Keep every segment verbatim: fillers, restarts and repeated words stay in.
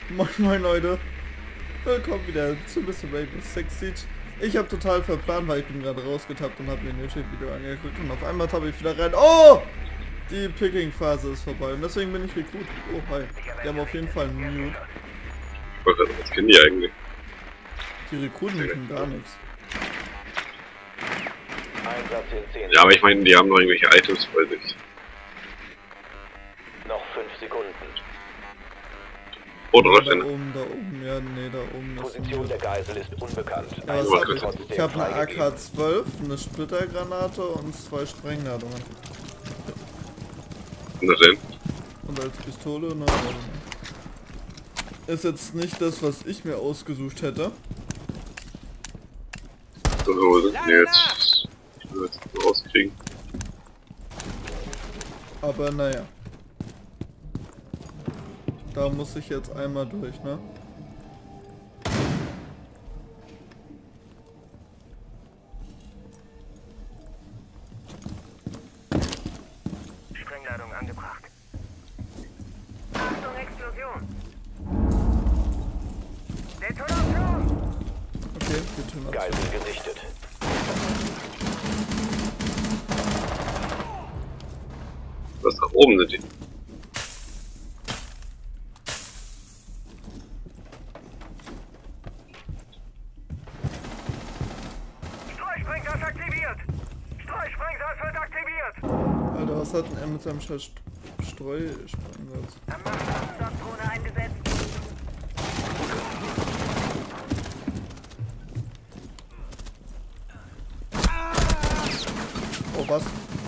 Moin moin Leute, willkommen wieder zu Mister Rainbow Six Siege. Ich habe total verplant, weil ich bin gerade rausgetappt und habe mir ein YouTube-Video angeguckt und auf einmal tappe ich wieder rein. Oh! Die Picking-Phase ist vorbei und deswegen bin ich Rekrut. Oh hi, die haben auf jeden Fall einen Mute. Was kennen die eigentlich? Die Rekruten können gar nichts. Ja, aber ich meine, die haben noch irgendwelche Items bei sich. Noch fünf Sekunden. Oder Ja, was da denn? oben, da oben, ja, nee, da oben ist Position ein der Geisel ist unbekannt. Ja, was was hab ist ich? Ich habe eine A K zwölf, eine Splittergranate und zwei Sprengladungen. Was denn? Und als Pistole eine Ist jetzt nicht das, was ich mir ausgesucht hätte. So, wo sind die jetzt? Ich will jetzt rauskriegen. Aber naja. Da muss ich jetzt einmal durch, ne? Sprengladung angebracht. Achtung, Explosion! Detonation! Okay, wir tun das. Geisel gesichtet. Was nach oben sind die? Streusprenggas aktiviert! Streusprenggas wird aktiviert! Alter, was hat denn er mit seinem Scheiß St- Streusprengsatz? Am Machtstoffdrohne eingesetzt. Oh, was?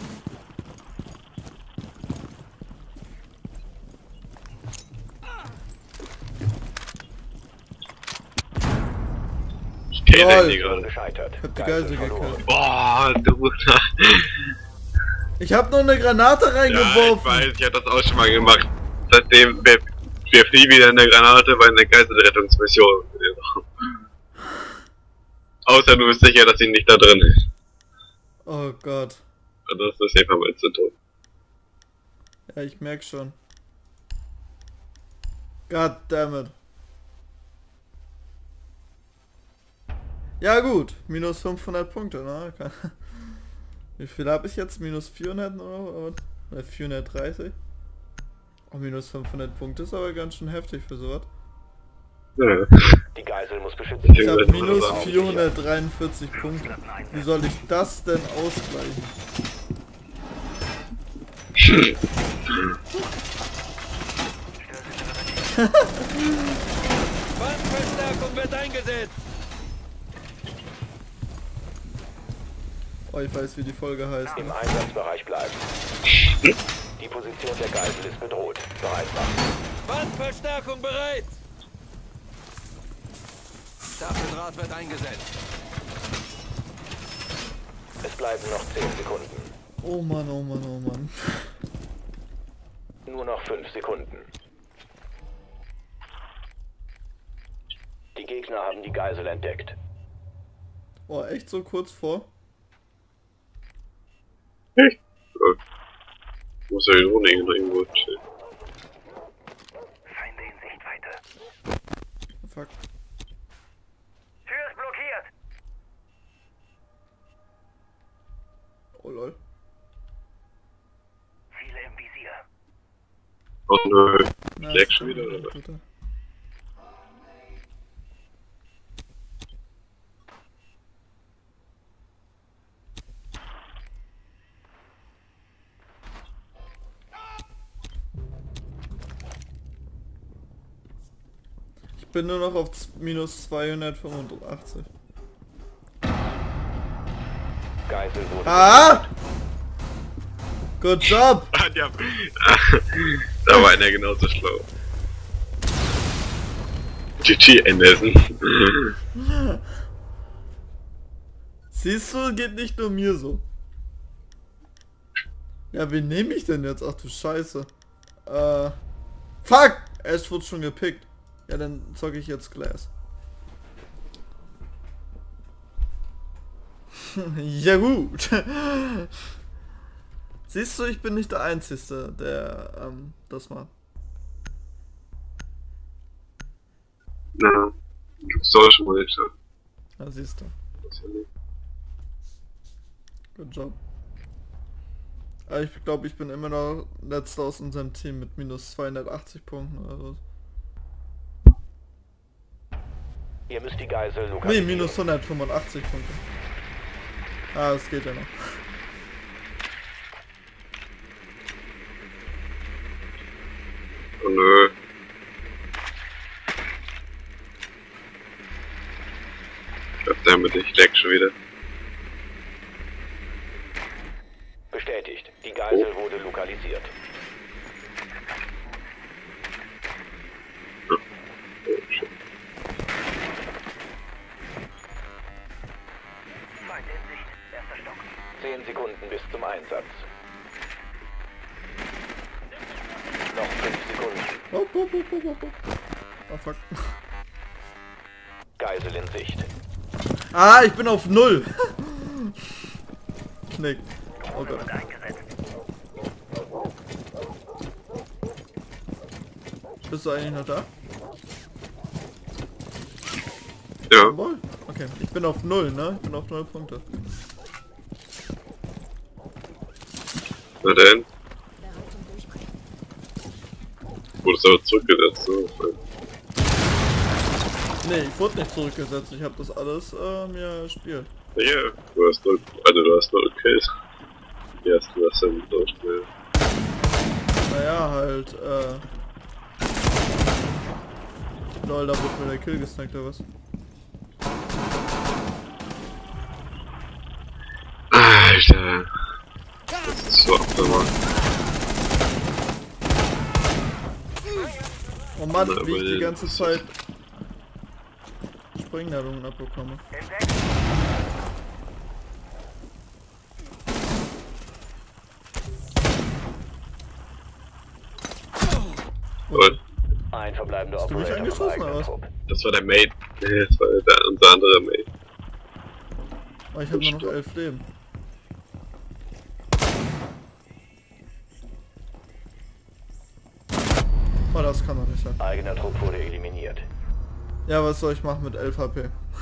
Ich kenne Lol. die gerade. Gescheitert. Ich hab die Geisel verloren. gekillt. Boah, du. Ich hab nur eine Granate Ja, ich reingeworfen! weiß, ich hab das auch schon mal gemacht. Seitdem wir, wir fliegen wieder in der Granate bei einer Geiselrettungsmission. Außer du bist sicher, dass sie nicht da drin ist. Oh Gott. Und das ist einfach mal zu tun. Ja, ich merk schon. God damn it. Ja gut, minus fünfhundert Punkte, ne? Wie viel habe ich jetzt? Minus vierhundert oder, oder vierhundertdreißig? Oh, minus fünfhundert Punkte ist aber ganz schön heftig für sowas. Ja. Die Geisel muss beschützt Ich werden. habe minus vierhundertdreiundvierzig Punkte. Wie soll ich das denn ausgleichen? Wandverstärkung wird eingesetzt! Oh, ich weiß, wie die Folge heißt. Im Ne? Einsatzbereich bleiben. Die Position der Geisel ist bedroht. Bereit machen. Wandverstärkung bereit! Staffeldraht wird eingesetzt. Es bleiben noch zehn Sekunden. Oh Mann, oh Mann, oh Mann. Nur noch fünf Sekunden. Die Gegner haben die Geisel entdeckt. Oh, echt so kurz vor? Echt? Ja. Muss ja die Runde irgendwo irgendwo stehen. Feinde in Sichtweite. Fuck. Tür ist blockiert! Oh lol. Ziele im Visier. Oh nö. Na, Lag schon wieder, oder was? bitte. Ich bin nur noch auf z- minus zweihundertfünfundachtzig. Geisel wurde Ah! Good job! Ah, die haben, da war einer genauso schlau. G G Anderson. Siehst du, geht nicht nur mir so. Ja, wen nehme ich denn jetzt? Ach du Scheiße. Äh. Fuck! Ash wurde schon gepickt. Ja, dann zocke ich jetzt Glass. Ja gut. Siehst du, ich bin nicht der Einzige, der ähm, das macht. Na, solche Monitor. Ja, siehst du. Good job. Aber ich glaube, ich bin immer noch letzter aus unserem Team mit minus zweihundertachtzig Punkten oder so. Ihr müsst die Geisel Nee, lokalisieren. minus hundertfünfundachtzig Punkte. Ah, das geht ja noch. Oh nö. Ich glaub, damit ich lag schon wieder. Bestätigt. Die Geisel wurde lokalisiert. Oh, shit. Feinde in Sicht. Erster Stock. Zehn Sekunden bis zum Einsatz. Noch fünf Sekunden. Hopp, hopp, hopp, hopp, hopp, hopp. Oh fuck. Geisel in Sicht. Ah, ich bin auf null. Knick. Oh Gott. Wird eingesetzt. Bist du eigentlich noch da? Ja, Jawohl. Okay, ich bin auf null, ne? Ich bin auf null Punkte. na denn. Wurdest aber zurückgesetzt, so. Nee, ich wurde nicht zurückgesetzt. Ich habe das alles äh, mir gespielt. Ja, du hast null, also du hast null Kills. Wie hast du das denn durchgespielt? Naja, halt, äh... Lol, da wurde mir der Kill gesnackt, oder was? Alter. Das ist so abnormal. Oh Mann, Na, wie ich die aber- ganze Zeit Springladungen abbekomme. Entdeckt. Und Ein verbleibender Hast du mich Operator vom angeschossen, eigenen oder was? Trupp. das war der Mate. Nee, das war der, unser anderer Mate. Aber ich habe nur noch elf Leben. Oh, das kann doch nicht sein. Eigener Trupp wurde eliminiert. Ja, was soll ich machen mit elf H P?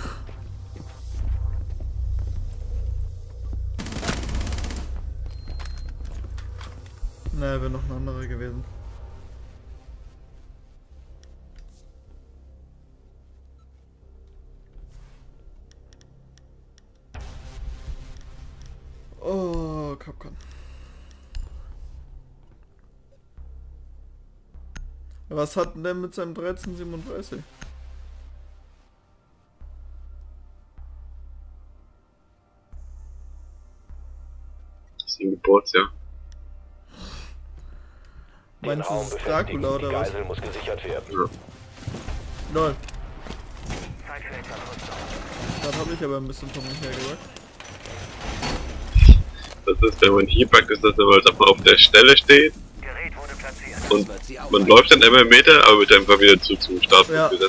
Naja, wäre noch ein anderer gewesen. Oh, Capcom. Was hat denn der mit seinem dreizehn siebenunddreißig? Das ist ein Geburtsjahr. Den Meinst du, Raum das ist befestigen. Dracula oder Die was? Geisel muss gesichert werden. Ja. Lol, Zeit für Abrüstung. das habe ich aber ein bisschen von mir hergebracht. Das ist, wenn man hier packt, ist das immer, als ob man auf der Stelle steht Gerät wurde platziert. und man läuft dann immer einen Meter, aber wird einfach wieder zu zum Startpunkt Ja. gesetzt.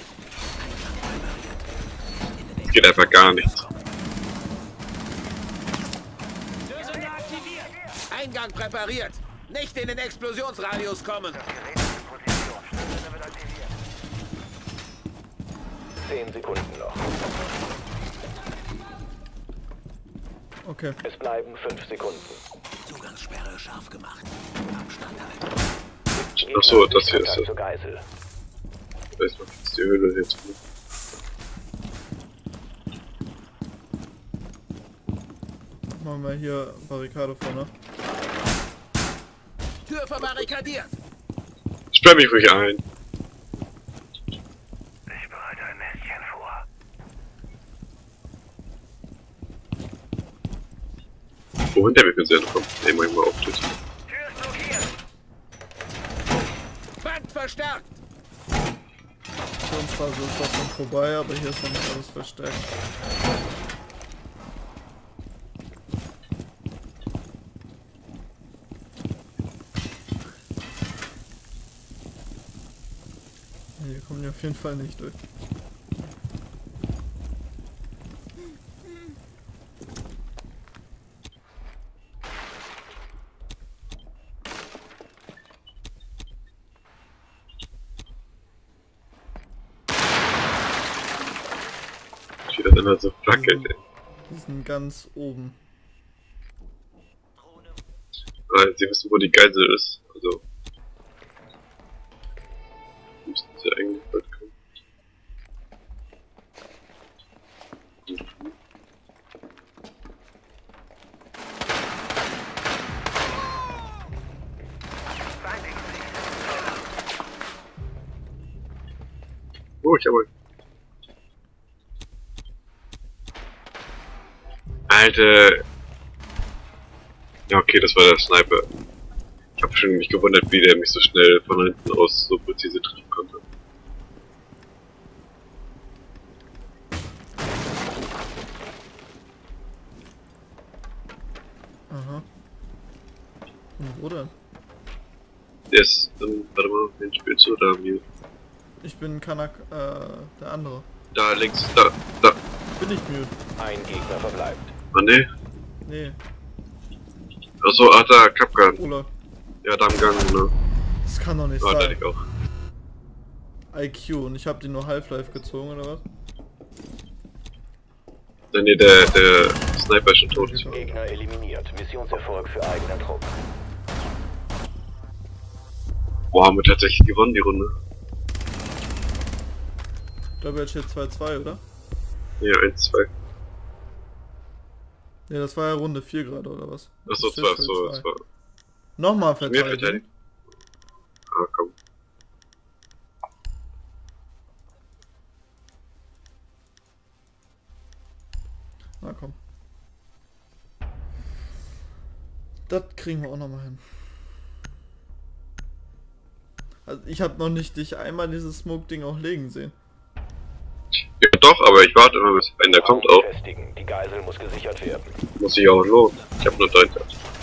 Es geht einfach gar nichts. Eingang präpariert. Nicht in den Explosionsradius kommen. Das Gerät ist in Position. Schlüssel wird aktiviert. Zehn Sekunden noch. Okay. Es bleiben fünf Sekunden. Zugangssperre scharf gemacht. Abstand halten. Achso, das hier ist Kontakt das. zur Geisel. Da ist noch jetzt die Höhle jetzt. Machen wir hier Barrikade vorne. Tür verbarrikadiert. Sperr mich ruhig ein. Ich bereite ein Mädchen vor. Wohin der mich mit Sinn kommt? Ne, mach ich mal auf das. Tür ist blockiert. Band verstärkt. Aktionsphase ist doch schon vorbei, aber hier ist noch nicht alles verstärkt. Hier kommen die auf jeden Fall nicht durch. Dann halt so fackelt, ey. Die sind ganz oben. Ah, sie wissen, wo die Geisel ist. Also. Müssten sie eigentlich bald kommen. Oh, ich habe. Alter. Ja, okay, das war der Sniper. Ich habe schon mich gewundert, wie der mich so schnell von hinten aus so präzise treffen konnte. Aha. Und wo denn? Der ist, ähm, warte mal, wen spielst du da, Mio? Ich bin Kanak, äh, der andere. Da links, da, da. Bin ich müde? Ein Gegner verbleibt. Ah, ne? Nee, Achso, ach da, Kapkan. Ola. Ja, da am Gang, ne? Das kann doch nicht Ja, da sein. ich auch. I Q und ich hab die nur Half-Life gezogen, oder was? Nee, nee, der, der Sniper ist schon tot. Gegner eliminiert. Missionserfolg für eigener Trupp. Boah, haben wir tatsächlich gewonnen, die Runde. Ich glaube, jetzt steht zwei zwei, oder? Ja, eins, zwei. Ne, das war ja Runde vier gerade, oder was? Achso, Das zwei, steht so, zwei. zwei. Nochmal Mir verteidigen. verteidigt. Ah, komm. Na komm. Das kriegen wir auch nochmal hin. Also ich habe noch nicht dich einmal dieses Smoke-Ding auch legen sehen. Ja, doch, aber ich warte immer, bis einer kommt auch. Befestigen. Die Geisel muss gesichert werden. Muss ich auch lohnen. Ich hab nur drei.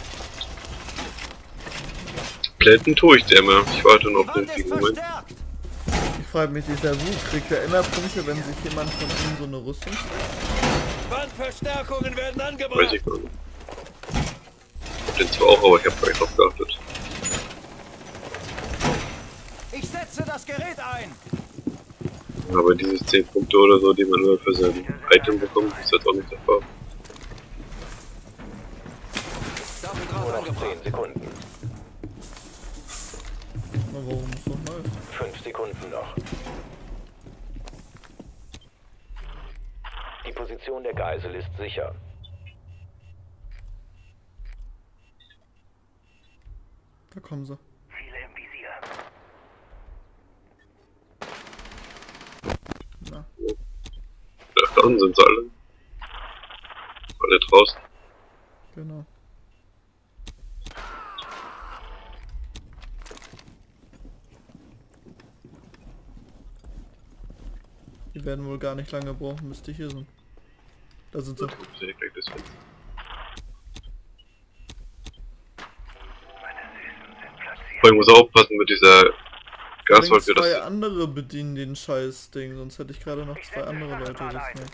Plätten tue ich dir immer. Ich warte nur auf den richtigen Moment. Ich frage mich, dieser Wu, kriegt er immer Punkte, wenn sich jemand von ihm so eine Rüstung stellt? Wandverstärkungen werden Weiß angebracht. ich gar nicht. Ich hab den zwar auch, aber ich hab gar nicht drauf geachtet. Ich setze das Gerät ein. Aber diese zehn Punkte oder so, die man nur für sein Item bekommt, ist jetzt auch nicht der Fall. Nur noch zehn Sekunden. Na, warum ist doch nice? fünf Sekunden noch. Die Position der Geisel ist sicher. Da kommen sie. Viele im Visier. Na, Da, da unten sind sie alle. Alle draußen. genau. Die werden wohl gar nicht lange brauchen, bis die hier sind. Da sind sie. Das ist ja gleich das Fenster. Meine Süßen sind platziert. Vor allem muss aufpassen mit dieser Übrigens Gaswolke, zwei dass andere bedienen den Scheiß-Ding, sonst hätte ich gerade noch zwei andere Leute gesnackt.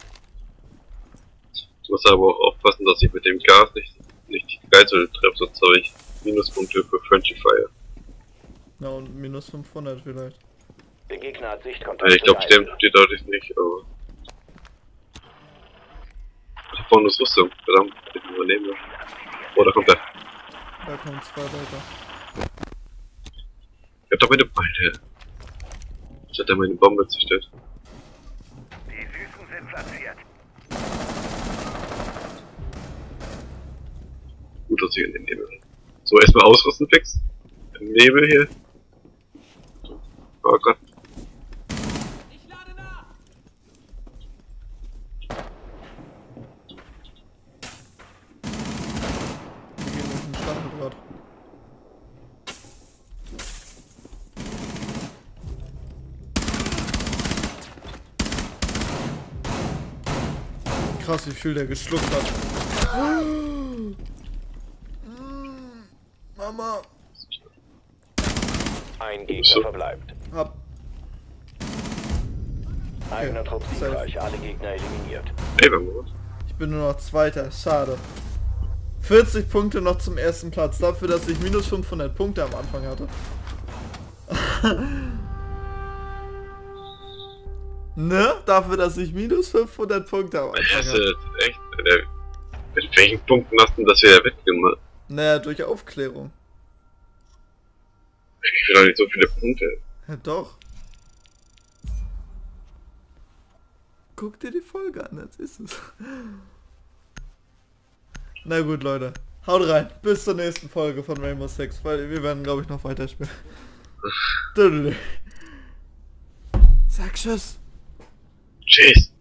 du musst aber auch aufpassen, dass ich mit dem Gas nicht, nicht die Geisel treffe, sonst habe ich Minuspunkte für Friendly Fire. Na und minus fünfhundert vielleicht. Der Gegner hat Ja, Sichtkontakt. ich glaube, zur stimmt, Geisel. die dadurch nicht, aber. Da vorne ist Rüstung, verdammt, ich bin übernehmen. Oh, da kommt er. Da kommen zwei weiter. Ich hab doch meine Beine. Jetzt hat er meine Bombe zerstört. Die Süßen sind platziert. Gut, dass ich in den Nebel bin. So, erstmal ausrüsten fix. Im Nebel hier. Oh Gott. Ich lade nach. Wir gehen durch den Stacheldraht. Krass, wie viel der geschluckt hat. Mama. Ein Gegner So. verbleibt. Hab. Eigener Trupp safe. siegreich. Alle Gegner eliminiert. Ey, wenn wir Ich bin nur noch Zweiter. Schade. vierzig Punkte noch zum ersten Platz. Dafür, dass ich minus fünfhundert Punkte am Anfang hatte. Ne? Dafür, dass ich minus fünfhundert Punkte habe. Was hast du das echt? Alter, mit welchen Punkten hast du das wieder wettgemacht? Naja, durch Aufklärung. Ich will doch nicht so viele Punkte. Ja, doch. Guck dir die Folge an, das ist es. Na gut, Leute. Haut rein. Bis zur nächsten Folge von Rainbow Six, weil wir werden, glaube ich, noch weiterspielen. Sag Tschüss. Tschüss.